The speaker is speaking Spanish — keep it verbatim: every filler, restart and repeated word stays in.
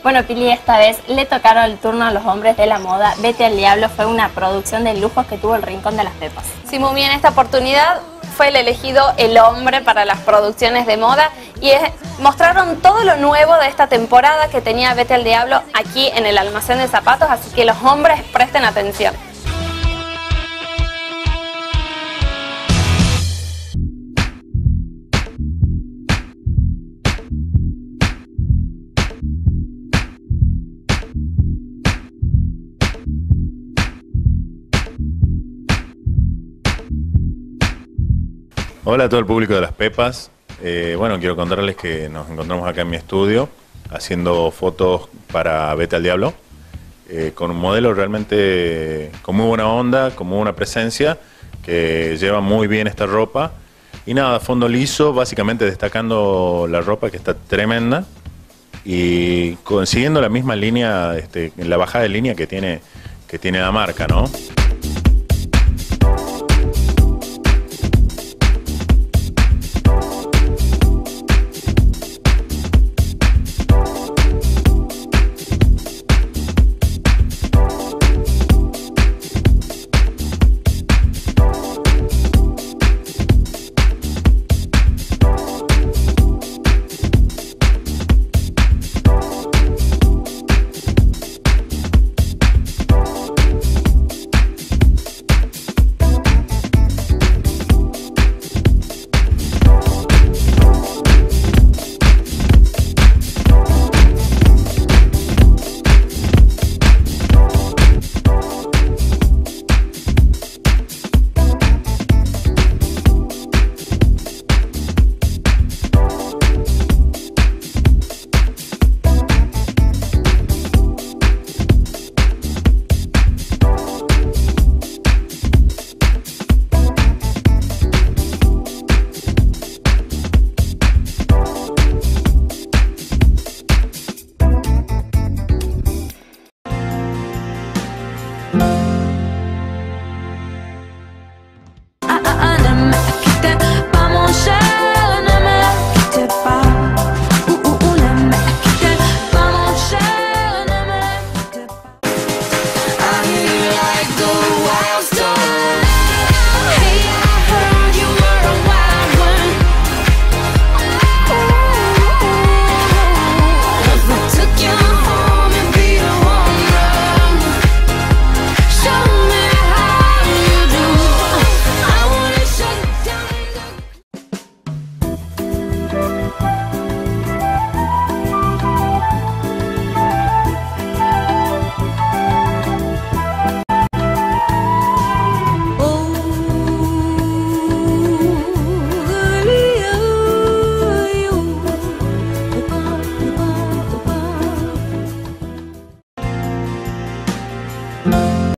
Bueno, Pili, esta vez le tocaron el turno a los hombres de la moda. Vete al Diablo fue una producción de lujos que tuvo el Rincón de las Pepas. Sí, muy bien, esta oportunidad fue el elegido el hombre para las producciones de moda y es, mostraron todo lo nuevo de esta temporada que tenía Vete al Diablo aquí en el almacén de zapatos, así que los hombres presten atención. Hola a todo el público de Las Pepas. Eh, bueno, quiero contarles que nos encontramos acá en mi estudio haciendo fotos para Vete al Diablo, eh, con un modelo realmente con muy buena onda, con muy buena presencia, que lleva muy bien esta ropa. Y nada, fondo liso, básicamente destacando la ropa que está tremenda y consiguiendo la misma línea, este, la bajada de línea que tiene, que tiene la marca, ¿no?